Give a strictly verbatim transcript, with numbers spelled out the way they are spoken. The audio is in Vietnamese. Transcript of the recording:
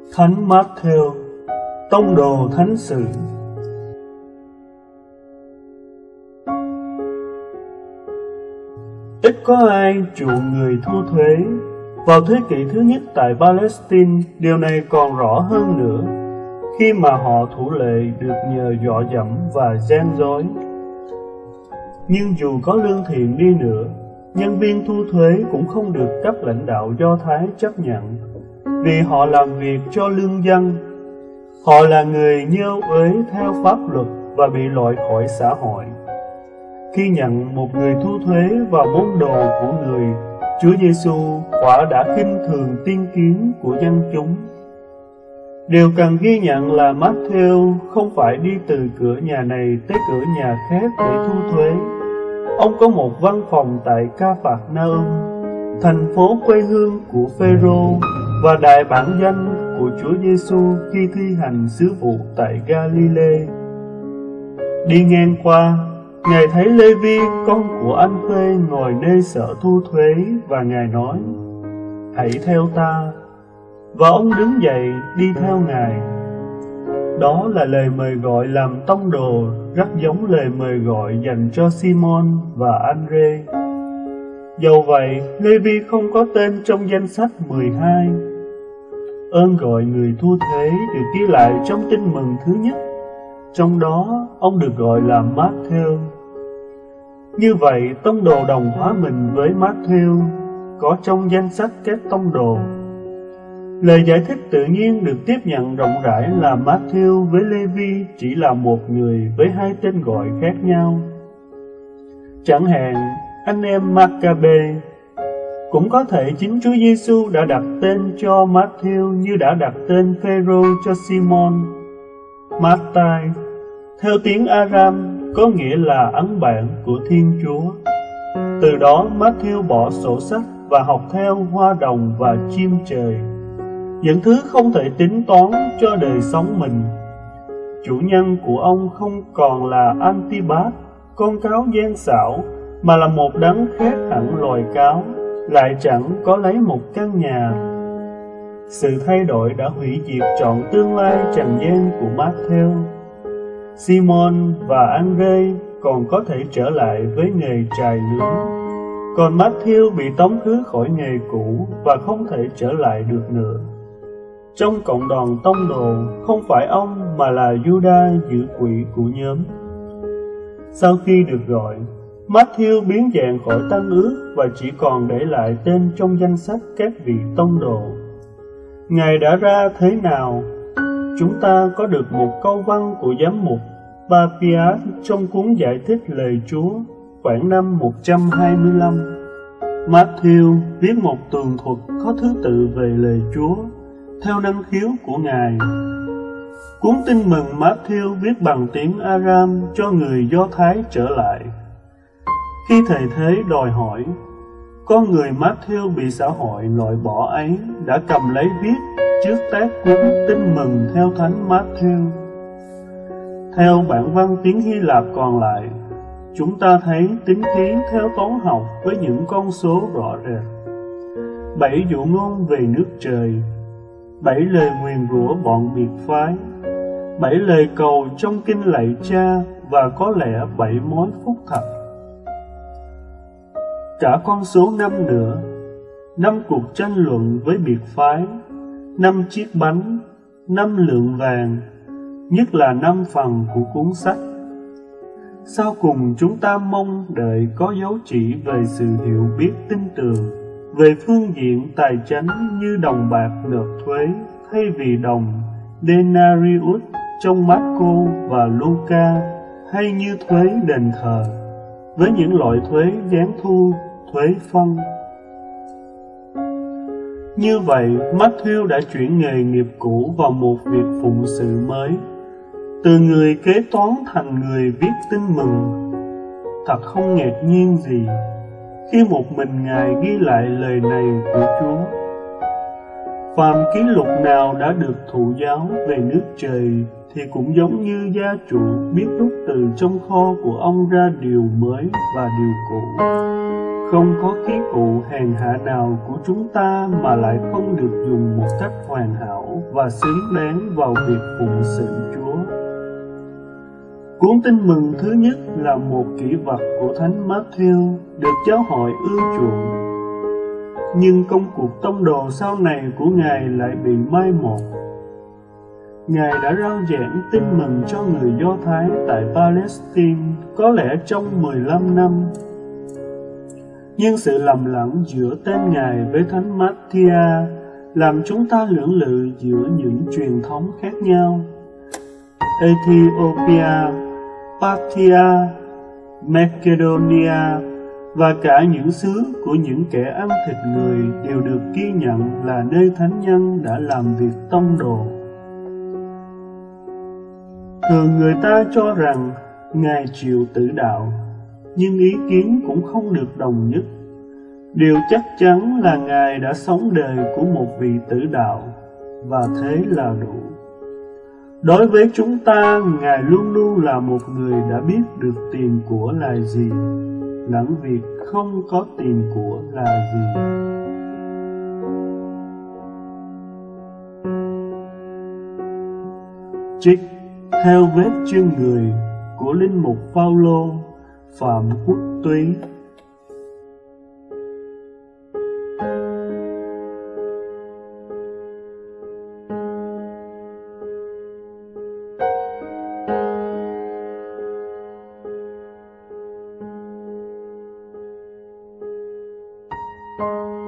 Thánh Matthew, tông đồ thánh sự. Ít có ai chuộng người thu thuế. Vào thế kỷ thứ nhất tại Palestine, điều này còn rõ hơn nữa, khi mà họ thủ lệ được nhờ dọa dẫm và gian dối. Nhưng dù có lương thiện đi nữa, nhân viên thu thuế cũng không được các lãnh đạo Do Thái chấp nhận, vì họ làm việc cho lương dân. Họ là người nhơ uế theo pháp luật và bị loại khỏi xã hội. Khi nhận một người thu thuế vào môn đồ của người, Chúa Giêsu quả đã khinh thường tiên kiến của dân chúng. Điều cần ghi nhận là Matthew không phải đi từ cửa nhà này tới cửa nhà khác để thu thuế. Ông có một văn phòng tại Ca-phạt-na-um, thành phố quê hương của Phêrô và đại bản danh của Chúa Giêsu khi thi hành sứ vụ tại Ga-li-lê. Đi ngang qua, Ngài thấy Lê-vi, con của anh Phê, ngồi nơi sở thu thuế, và Ngài nói: "Hãy theo ta." Và ông đứng dậy đi theo Ngài. Đó là lời mời gọi làm tông đồ, rất giống lời mời gọi dành cho Simon và Andre. Dầu vậy, Lê-vi không có tên trong danh sách mười hai. Ơn gọi người thu thuế được ghi lại trong Tin Mừng thứ nhất. Trong đó, ông được gọi là Matthew. Như vậy, tông đồ đồng hóa mình với Matthew, có trong danh sách các tông đồ. Lời giải thích tự nhiên được tiếp nhận rộng rãi là Matthew với Lê-vi chỉ là một người với hai tên gọi khác nhau. Chẳng hạn, anh em Maccabe. Cũng có thể chính Chúa Giêsu đã đặt tên cho Matthew như đã đặt tên Phêrô cho Simon. Mattai, theo tiếng Aram, có nghĩa là ấn bản của Thiên Chúa. Từ đó Matthew bỏ sổ sách và học theo hoa đồng và chim trời, những thứ không thể tính toán cho đời sống mình. Chủ nhân của ông không còn là Antibat, con cáo gian xảo, mà là một đấng khác hẳn loài cáo, lại chẳng có lấy một căn nhà. Sự thay đổi đã hủy diệt trọn tương lai trần gian của Matthew. Simon và Andre còn có thể trở lại với nghề trài nướng, còn Matthew bị tống khứ khỏi nghề cũ và không thể trở lại được nữa. Trong cộng đoàn tông đồ, không phải ông mà là Juda giữ quỹ của nhóm. Sau khi được gọi, Matthew biến dạng khỏi Tân Ước và chỉ còn để lại tên trong danh sách các vị tông đồ. Ngài đã ra thế nào? Chúng ta có được một câu văn của giám mục Papias trong cuốn giải thích lời Chúa, khoảng năm một trăm hai mươi lăm. Matthew viết một tường thuật có thứ tự về lời Chúa, theo năng khiếu của Ngài. Cuốn Tin Mừng Matthew viết bằng tiếng Aram cho người Do Thái trở lại. Khi thầy thế đòi hỏi, con người Matthew bị xã hội loại bỏ ấy đã cầm lấy viết trước tác cuốn Tin Mừng theo Thánh Matthew. Theo bản văn tiếng Hy Lạp còn lại, chúng ta thấy tính khí theo toán học với những con số rõ rệt. Bảy dụ ngôn về nước trời, bảy lời nguyền rủa bọn biệt phái, bảy lời cầu trong kinh lạy Cha, và có lẽ bảy mối phúc thạch. Cả con số năm nữa, năm cuộc tranh luận với biệt phái, năm chiếc bánh, năm lượng vàng, nhất là năm phần của cuốn sách. Sau cùng chúng ta mong đợi có dấu chỉ về sự hiểu biết tin tưởng, về phương diện tài chánh như đồng bạc nộp thuế thay vì đồng denarius trong Marco và Luca, hay như thuế đền thờ, với những loại thuế gián thu, thuế phân. Như vậy, Matthew đã chuyển nghề nghiệp cũ vào một việc phụng sự mới, từ người kế toán thành người viết tin mừng. Thật không ngạc nhiên gì khi một mình Ngài ghi lại lời này của Chúa. Phàm ký lục nào đã được thụ giáo về nước trời thì cũng giống như gia chủ biết rút từ trong kho của ông ra điều mới và điều cũ. Không có khí cụ hèn hạ nào của chúng ta mà lại không được dùng một cách hoàn hảo và xứng đáng vào việc phụng sự Chúa. Cuốn tin mừng thứ nhất là một kỷ vật của Thánh Matthew, được giáo hội ưa chuộng. Nhưng công cuộc tông đồ sau này của Ngài lại bị mai một. Ngài đã rao giảng tin mừng cho người Do Thái tại Palestine có lẽ trong mười lăm năm. Nhưng sự lầm lẫn giữa tên Ngài với Thánh Matthia làm chúng ta lưỡng lự giữa những truyền thống khác nhau. Ethiopia, Parthia, Macedonia và cả những xứ của những kẻ ăn thịt người đều được ghi nhận là nơi thánh nhân đã làm việc tông đồ. Thường người ta cho rằng Ngài chịu tử đạo, nhưng ý kiến cũng không được đồng nhất. Điều chắc chắn là Ngài đã sống đời của một vị tử đạo, và thế là đủ. Đối với chúng ta, Ngài luôn luôn là một người đã biết được tiền của là gì, lẫn việc không có tiền của là gì. Trích Theo vết chân người của Linh mục Phaolô, Phạm Quốc Túy. Thank you.